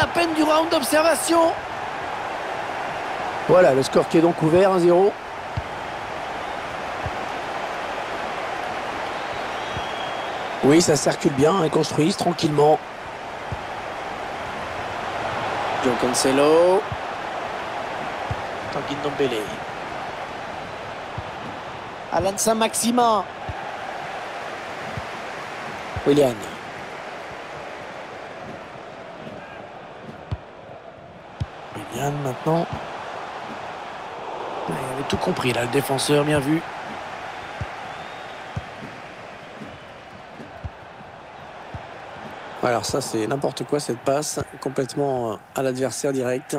à peine du round d'observation. Voilà, le score qui est donc ouvert, 1-0. Oui, ça circule bien, ils construisent tranquillement. João Cancelo. Tanguy Ndombele. Alan Saint-Maximin. Willian. Willian maintenant. Il avait tout compris là, le défenseur, bien vu. Alors ça c'est n'importe quoi cette passe, complètement à l'adversaire direct.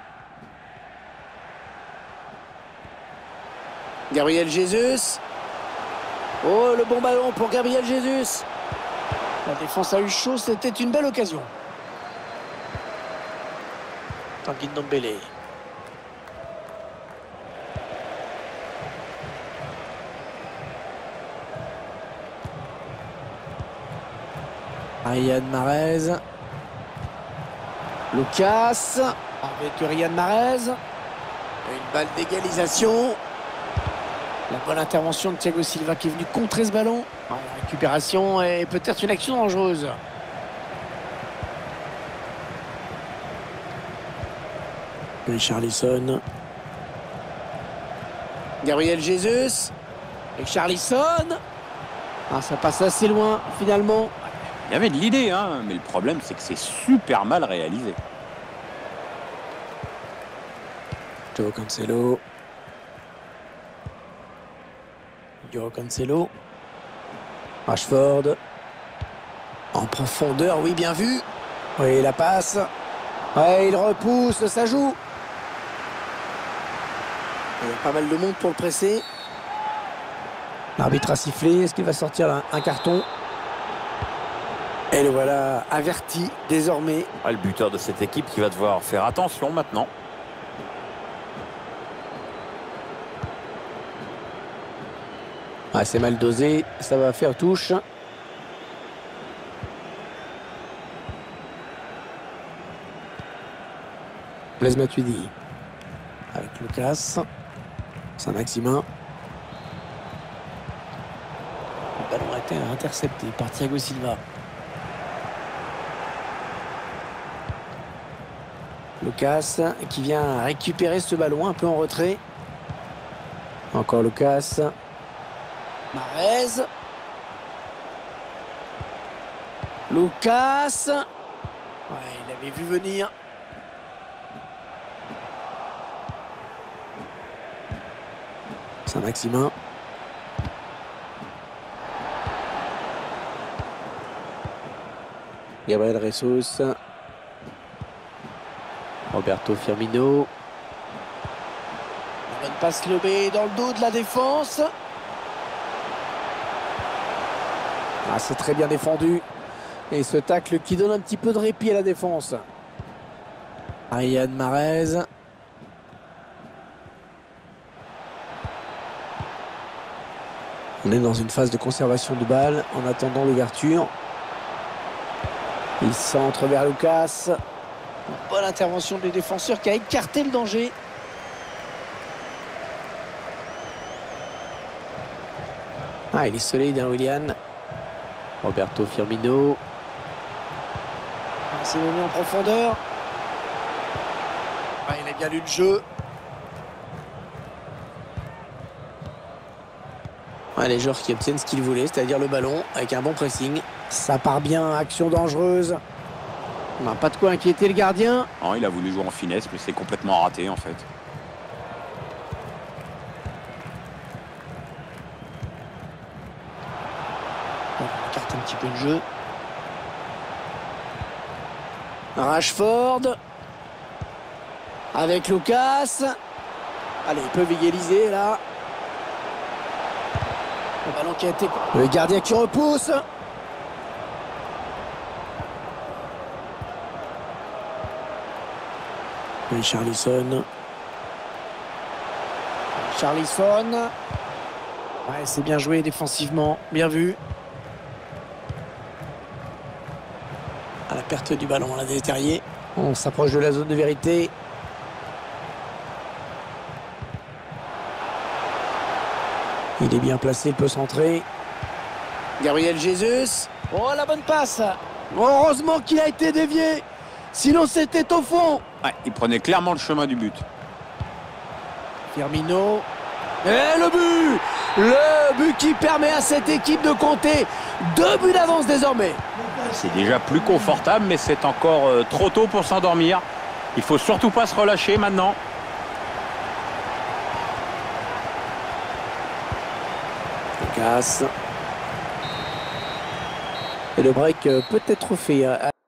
Gabriel Jesus. Oh, le bon ballon pour Gabriel Jesus. La défense a eu chaud, c'était une belle occasion. Tanguy Ndombele. Riyad Mahrez. Lucas. Avec Riyad Mahrez. Une balle d'égalisation. La bonne intervention de Thiago Silva qui est venu contrer ce ballon. La récupération et peut-être une action dangereuse. Richarlison. Gabriel Jesus. Richarlison. Ah, ça passe assez loin finalement. Il y avait de l'idée, hein, mais le problème, c'est que c'est super mal réalisé. João Cancelo. João Cancelo. Rashford. En profondeur, oui, bien vu. Oui, la passe. Ouais, il repousse, ça joue. Il y a pas mal de monde pour le presser. L'arbitre a sifflé. Est-ce qu'il va sortir un carton? Et le voilà averti désormais. Ah, le buteur de cette équipe qui va devoir faire attention maintenant. Ah, c'est mal dosé, ça va faire touche. Blaise Matuidi. Avec Lucas. Saint-Maximin. Le ballon a été intercepté par Thiago Silva. Lucas qui vient récupérer ce ballon un peu en retrait. Encore Lucas. Mahrez. Lucas. Ouais, il avait vu venir. Saint-Maximin. Gabriel Jesus. Roberto Firmino. La bonne passe lobée dans le dos de la défense. Ah, c'est très bien défendu. Et ce tacle qui donne un petit peu de répit à la défense. Riyad Mahrez. On est dans une phase de conservation de balle en attendant l'ouverture. Il centre vers Lucas. Bonne intervention des défenseurs qui a écarté le danger. Ah, il est solide, hein, Willian. Roberto Firmino. C'est donné en profondeur. Ah, il a bien lu le jeu. Ouais, les joueurs qui obtiennent ce qu'ils voulaient, c'est-à-dire le ballon, avec un bon pressing. Ça part bien, action dangereuse. On n'a pas de quoi inquiéter le gardien. Non, il a voulu jouer en finesse, mais c'est complètement raté en fait. On écarte un petit peu le jeu. Rashford. Avec Lucas. Allez, ils peuvent égaliser là. Le ballon qui a été... Le gardien qui repousse. Richarlison. Richarlison. Ouais, c'est bien joué défensivement. Bien vu. À la perte du ballon, on l'a déterrié. On s'approche de la zone de vérité. Il est bien placé, il peut centrer. Gabriel Jesus. Oh, la bonne passe. Heureusement qu'il a été dévié. Sinon, c'était au fond. Ouais, il prenait clairement le chemin du but. Firmino. Et le but! Le but qui permet à cette équipe de compter 2 buts d'avance désormais. C'est déjà plus confortable, mais c'est encore trop tôt pour s'endormir. Il faut surtout pas se relâcher maintenant. Casse. Et le break peut être fait.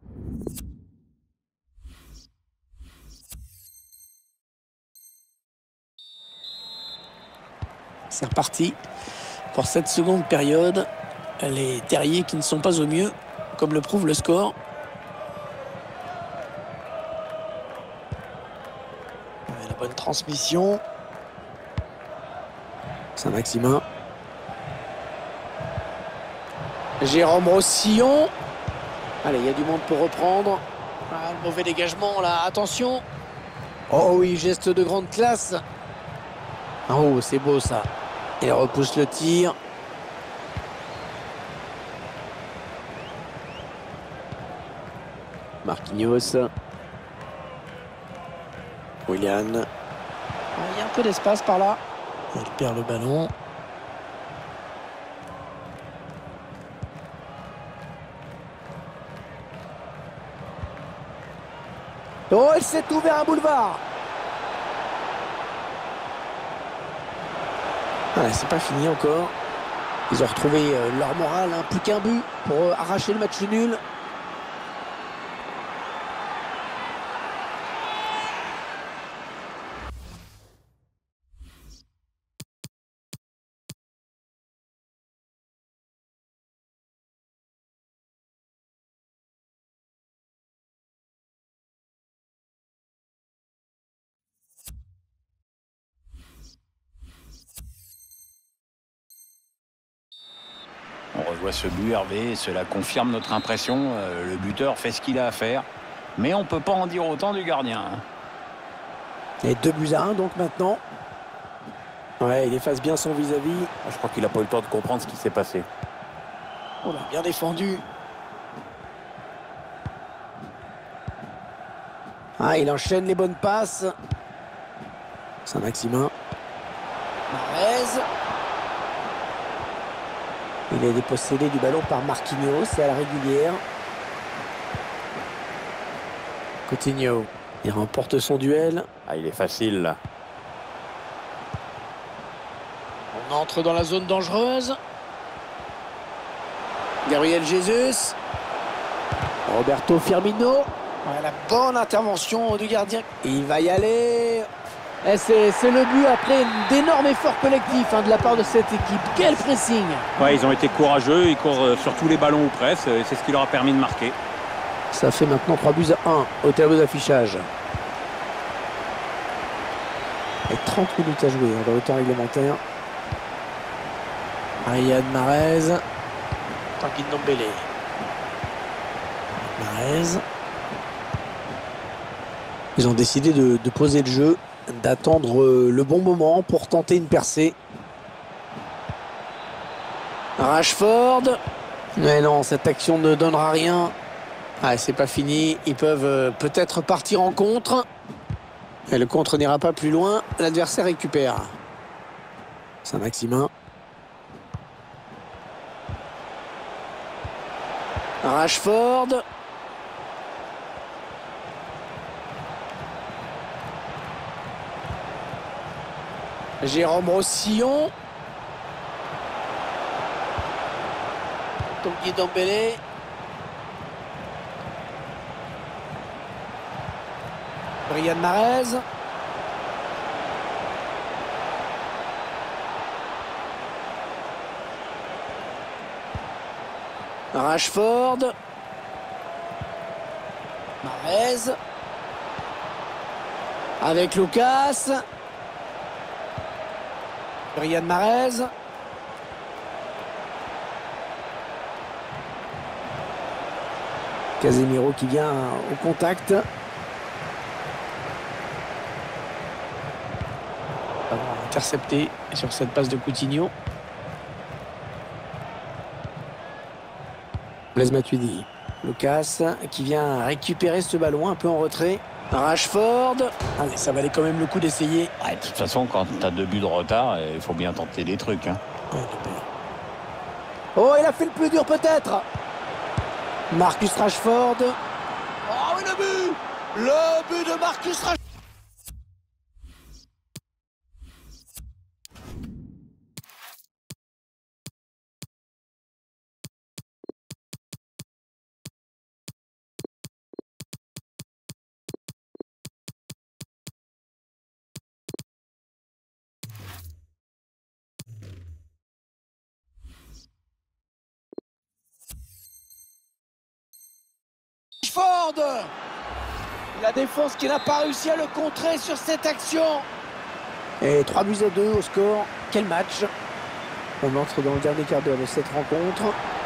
C'est reparti pour cette seconde période. Les Terriers qui ne sont pas au mieux, comme le prouve le score. La bonne transmission. Saint-Maximin. Jérôme Rossillon. Allez, il y a du monde pour reprendre. Ah, le mauvais dégagement là, attention. Oh oui, geste de grande classe. Oh, c'est beau ça. Il repousse le tir. Marquinhos. Willian. Il y a un peu d'espace par là. Il perd le ballon. Oh, il s'est ouvert un boulevard. Ah, c'est pas fini encore. Ils ont retrouvé leur morale, hein, plus qu'un but pour arracher le match nul. On revoit ce but Hervé, cela confirme notre impression. Le buteur fait ce qu'il a à faire. Mais on ne peut pas en dire autant du gardien. Et 2-1 donc maintenant. Ouais, il efface bien son vis-à-vis. Je crois qu'il n'a pas eu le temps de comprendre ce qui s'est passé. On l'a bien défendu. Ah, il enchaîne les bonnes passes. Saint-Maximin. Marez. Il est dépossédé du ballon par Marquinhos, c'est à la régulière. Coutinho. Il remporte son duel. Ah, il est facile là. On entre dans la zone dangereuse. Gabriel Jesus. Roberto Firmino. Ouais, la bonne intervention du gardien. Il va y aller. Et c'est le but après d'énormes efforts collectifs de la part de cette équipe. Quel pressing! Ouais, ils ont été courageux, ils courent sur tous les ballons ou presque, et c'est ce qui leur a permis de marquer. Ça fait maintenant 3-1 au tableau d'affichage. Et 30 minutes à jouer dans le temps réglementaire. Riyad Mahrez. Tanguy Ndombele. Mahrez. Ils ont décidé de poser le jeu, d'attendre le bon moment pour tenter une percée. Rashford. Mais non, cette action ne donnera rien. Ah, c'est pas fini. Ils peuvent peut-être partir en contre. Et le contre n'ira pas plus loin. L'adversaire récupère. Saint-Maximin. Rashford. Jérôme Rossillon. Tanguy Ndombele. Riyad Mahrez. Rashford. Mahrez. Avec Lucas. Riyad Mahrez. Casemiro qui vient au contact. Avoir intercepté sur cette passe de Coutinho. Blaise Matuidi. Lucas qui vient récupérer ce ballon un peu en retrait. Rashford. Allez, ça valait quand même le coup d'essayer. Ouais, de toute façon, quand tu as 2 buts de retard, il faut bien tenter des trucs. Hein. Oh, il a fait le plus dur peut-être. Marcus Rashford. Oh, oui, le but! Le but de Marcus Rashford. La défense qui n'a pas réussi à le contrer sur cette action. Et 3-2 au score. Quel match! On entre dans le dernier quart d'heure de cette rencontre.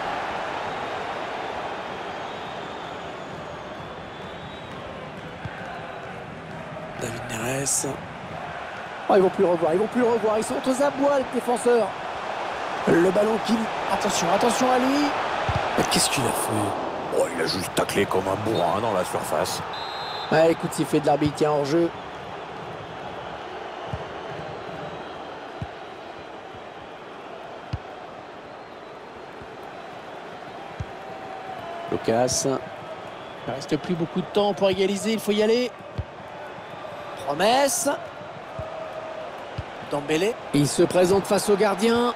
David Neres. Oh, ils vont plus le revoir, ils sont aux abois les défenseurs. Le ballon qui... Attention à lui. Mais qu'est-ce qu'il a fait? Oh, il a juste taclé comme un bourrin dans la surface. Ouais, écoute, il fait de l'arbitre, tiens, hors jeu. Lucas. Il ne reste plus beaucoup de temps pour égaliser, il faut y aller. Promesse. Dembélé. Il se présente face au gardien.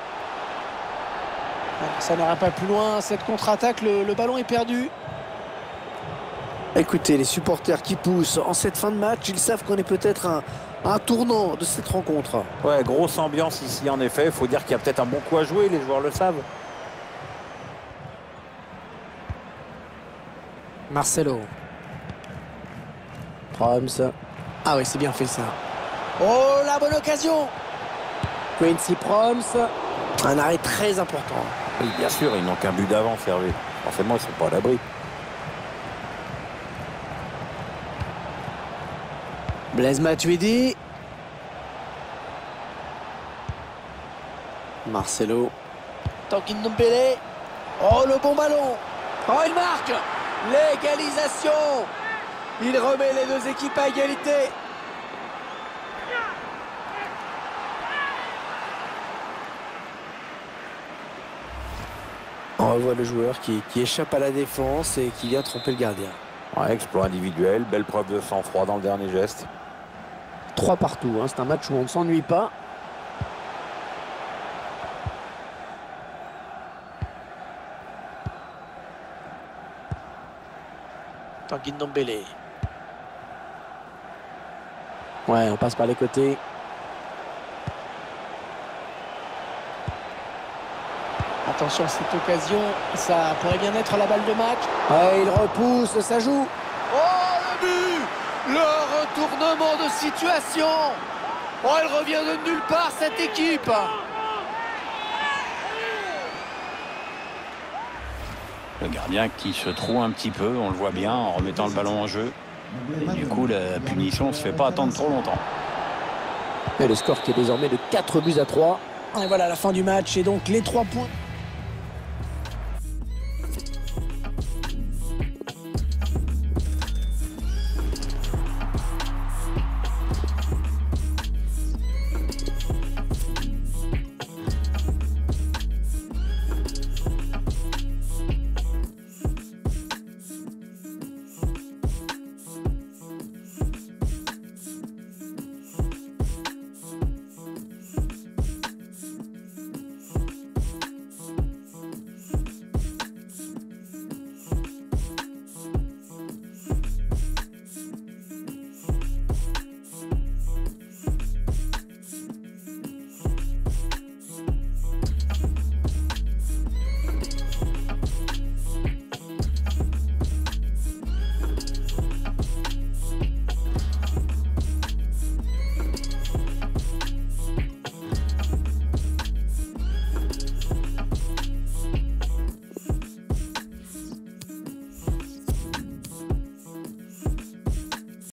Ça n'ira pas plus loin, cette contre-attaque, le ballon est perdu. Écoutez, les supporters qui poussent en cette fin de match, ils savent qu'on est peut-être un tournant de cette rencontre. Ouais, grosse ambiance ici en effet. Il faut dire qu'il y a peut-être un bon coup à jouer, les joueurs le savent. Marcelo. Proms. Ah oui, c'est bien fait ça. Oh, la bonne occasion. Quincy Proms. Un arrêt très important. Oui, bien sûr, ils n'ont qu'un but d'avance, Hervé. Forcément, ils ne sont pas à l'abri. Blaise Matuidi. Marcelo. Tanguy Ndombele. Oh, le bon ballon. Oh, il marque. L'égalisation. Il remet les deux équipes à égalité. On revoit le joueur qui échappe à la défense et qui vient tromper le gardien. Ouais, exploit individuel, belle preuve de sang-froid dans le dernier geste. 3 partout, hein. C'est un match où on ne s'ennuie pas. Tanguy Ndombele. Ouais, on passe par les côtés. Attention à cette occasion, ça pourrait bien être la balle de match. Ouais, il repousse, ça joue. Oh, le but! Le retournement de situation. Oh, elle revient de nulle part, cette équipe. Le gardien qui se trouve un petit peu, on le voit bien, en remettant le ballon en jeu. Et du coup, la punition ne se fait pas attendre trop longtemps. Et le score qui est désormais de 4-3. Et voilà la fin du match et donc les 3 points.